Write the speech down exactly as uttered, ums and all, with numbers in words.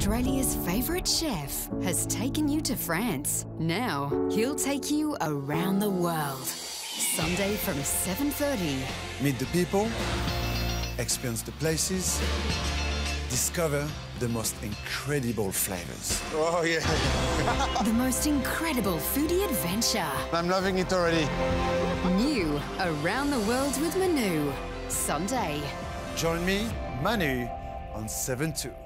Australia's favourite chef has taken you to France. Now he'll take you around the world. Sunday from seven thirty. Meet the people, experience the places, discover the most incredible flavors. Oh, yeah. The most incredible foodie adventure. I'm loving it already. New Around the World with Manu. Sunday. Join me, Manu, on seven two.